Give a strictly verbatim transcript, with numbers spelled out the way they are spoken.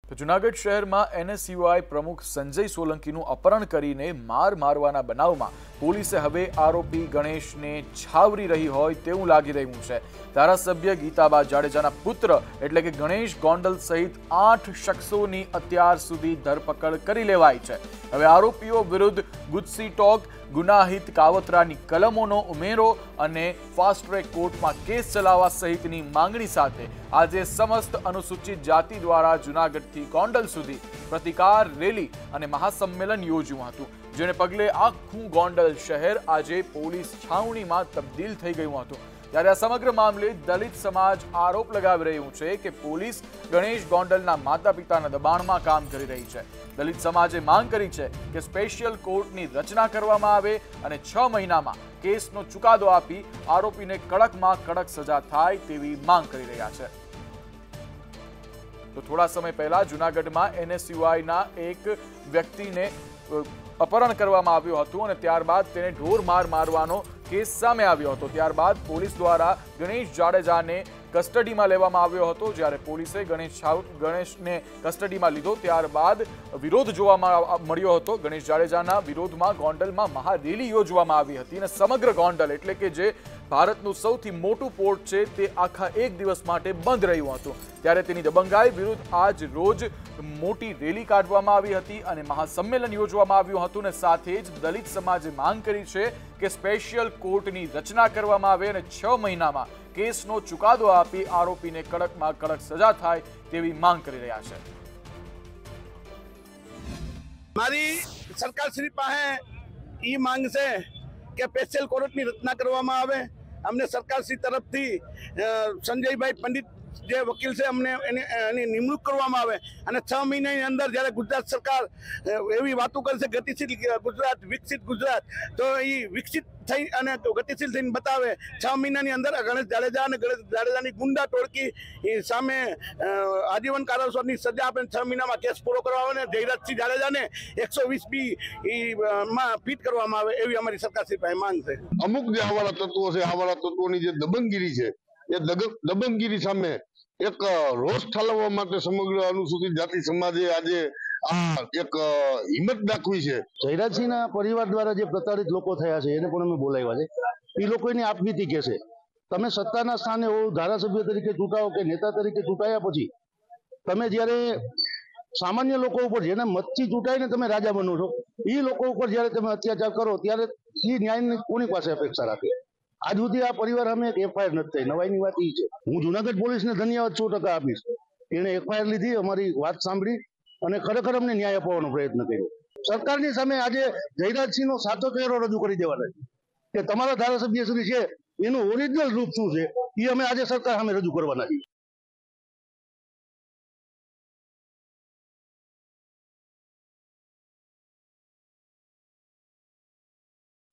તો જૂનાગઢ શહેરમાં એનએસયુઆઈ પ્રમુખ સંજય સોલંકીનું અપહરણ કરીને માર મારવાના બનાવમાં પોલીસે હવે આરોપી ગણેશને છાવરી રહી હોય તેવું લાગી રહ્યું છે। ધારાસભ્ય ગીતાબા જાડેજાના પુત્ર એટલે કે ગણેશ ગોંડલ સહિત આઠ શખ્સોની અત્યાર સુધી ધરપકડ કરી લેવાઈ છે। હવે આરોપીઓ વિરુદ્ધ ગુજસી ટોક, ગુનાહિત કાવતરાની કલમોનો ઉમેરો અને ફાસ્ટ ટ્રેક કોર્ટમાં કેસ ચલાવવા સહિતની માંગણી સાથે આજે સમસ્ત અનુસૂચિત જાતિ દ્વારા જૂનાગઢથી ગોંડલ સુધી પ્રતિકાર રેલી અને મહાસંમેલન યોજ્યું હતું, જેને પગલે આખું ગોંડલ શહેર આજે પોલીસ છાવણીમાં તબદીલ થઈ ગયું હતું। ત્યારે આ સમગ્ર મામલે દલિત સમાજ આરોપ લગાવી રહ્યું છે કે પોલીસ ગણેશ ગોંડલના માતા પિતાના દબાણમાં કામ કરી રહી છે। દલિત સમાજે માંગ કરી છે કે સ્પેશિયલ કોર્ટની રચના કરવામાં આવે અને છ મહિનામાં કેસનો ચુકાદો આપી આરોપીને કડકમાં કડક સજા થાય તેવી માંગ કરી રહ્યા છે। તો થોડા સમય પહેલા જૂનાગઢમાં એનએસયુઆઈના એક વ્યક્તિને અપહરણ કરવામાં આવ્યું હતું અને ત્યારબાદ તેને ઢોર માર મારવાનો કેસ સામે આવ્યો હતો। ત્યારબાદ પોલીસ દ્વારા ગણેશ જાડેજાને કસ્ટડીમાં લેવામાં આવ્યો હતો। જ્યારે પોલીસે ગણેશ ગણેશને કસ્ટડીમાં લીધો ત્યારબાદ વિરોધ જોવામાં મળ્યો હતો। ગણેશ જાડેજાના વિરોધમાં ગોંડલમાં મહારેલી યોજવામાં આવી હતી અને સમગ્ર ગોંડલ એટલે કે જે ભારતનું સૌથી મોટું પોર્ટ છે તે આખા એક દિવસ માટે બંધ રહ્યું હતું। ત્યારે તેની દબંગાઈ વિરુદ્ધ આજ રોજ મોટી રેલી કાઢવામાં આવી હતી અને મહાસંમેલન યોજવામાં આવ્યું હતું અને સાથે જ દલિત સમાજે માંગ કરી છે કે સ્પેશિયલ કોર્ટની રચના કરવામાં આવે અને છ મહિનામાં કેસનો ચુકાદો આપી આરોપીને કડકમાં કડક સજા થાય તેવી માંગ કરી રહ્યા છે। મારી સરકાર શ્રી પાસે ઈ માંગ છે કે સ્પેશિયલ કોર્ટની રચના કરવામાં આવે। અમને સરકાર શ્રી તરફથી સંજયભાઈ પંડિત જે વકીલ છે અમને એની એની નિમણૂક કરવામાં આવે અને છ મહિનાની અંદર જ્યારે ગુજરાત સરકાર એવી વાતો કરે છે ગતિશીલ ગુજરાત, વિકસિત ગુજરાત, તો એ વિકસિત થઈ અને ગતિશીલ થઈને બતાવે। છ મહિનાની અંદર ગણેશ જાડેજા અને ગણેશ જાડેજાની ગુંડા ટોળકી સામે આજીવન કારાવાસની સજા આપે, છ મહિનામાં કેસ પૂરો કરવામાં આવે અને જયરાજસિંહ જાડેજાને એકસો વીસ બી માં પીટ કરવામાં આવે એવી અમારી સરકારશ્રી પાસે માંગ છે। અમુક જે આવાળા તત્વો છે, આવાળા તત્વોની જે દબંગગીરી છે એ દબંગગીરી સામે એક રોષ ઠાલવવા માટે સમગ્ર અનુસૂચિત જાતિ સમાજે આજે આ એક હિંમત દાખવી છે। જયરાજસિંહના પરિવાર દ્વારા જે પ્રતાડિત લોકો થયા છે એને પણ અમે બોલાવ્યા છે। એ લોકો એની આપવીતી કે છે તમે સત્તાના સ્થાને હો, ધારાસભ્ય તરીકે ચૂંટાવો કે નેતા તરીકે ચૂંટાયા પછી તમે જ્યારે સામાન્ય લોકો ઉપર જેને મતથી ચૂંટાઈને તમે રાજા બનો છો એ લોકો ઉપર જયારે તમે અત્યાચાર કરો ત્યારે એ ન્યાયની કોની પાસે અપેક્ષા રાખે? આજ સુધી આ પરિવાર અમે એક એફઆઈઆર નથી થઈ। નવાઈની વાત એ છે, હું જુનાગઢ પોલીસને ધન્યવાદ સો ટકા આપીશ। એને એફઆઈઆર લીધી, અમારી વાત સાંભળી અને ખરેખર અમને ન્યાય અપાવવાનો પ્રયત્ન કર્યો। સરકારની સામે આજે જયરાજસિંહનો સાચો ચહેરો રજૂ કરી દેવાના છે કે તમારા ધારાસભ્ય શ્રી છે એનું ઓરિજિનલ રૂપ શું છે એ અમે આજે સરકાર સામે રજૂ કરવાના છીએ।